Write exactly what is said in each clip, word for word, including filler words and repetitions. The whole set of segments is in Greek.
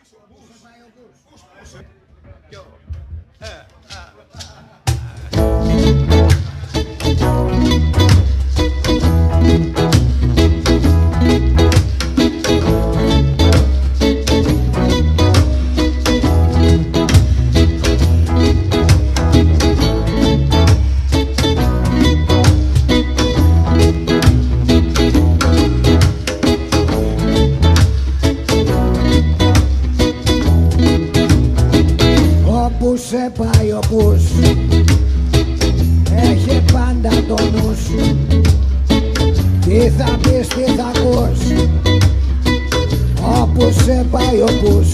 Σε πάει ο πούς, έχει πάντα το νου σου. Τι θα πεις, τι θα ακούς, όπου σε πάει ο πούς,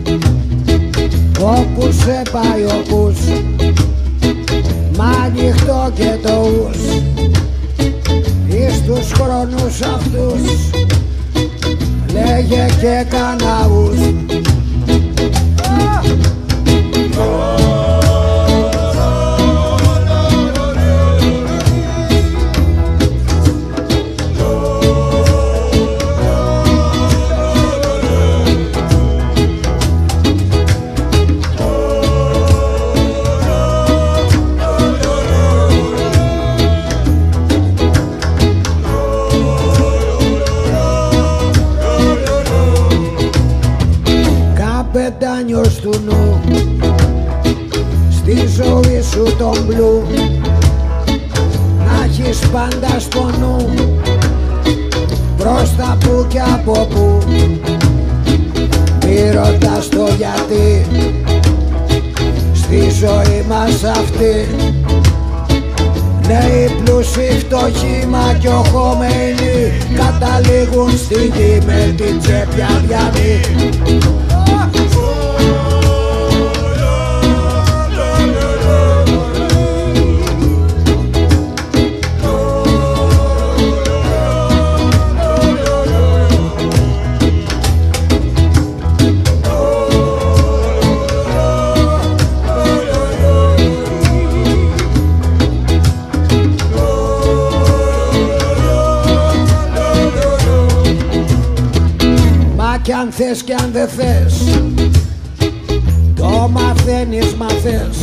όπου σε πάει ο πούς. Μ' ανοιχτό και το ους, εις τους χρόνους αυτούς, λέγε και καναούς. Καπετάνιος του νου, στη ζωή σου τον μπλου, να έχεις πάντα στο νου, μπροστά που και από που. Μη ρωτάς το γιατί, στη ζωή μας αυτή. Νέοι πλούσιοι, φτωχοί, μακιοχωμένοι, καταλήγουν στη γη με την τσέπη αδιανή. Κι αν θες κι αν δεν θες, το μαθαίνεις μαθες.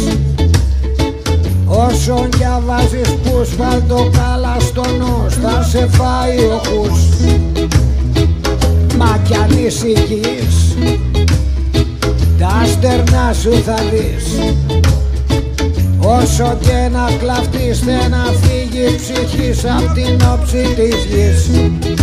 Όσον διαβάζεις πούς, βάλ το καλά στο νους, θα σε φάει ο χους. Μα κι αν ησυχείς, τα στερνά σου θα δεις. Όσο και να κλαφτείς, θε να φύγει η ψυχή απ' την όψη της γης.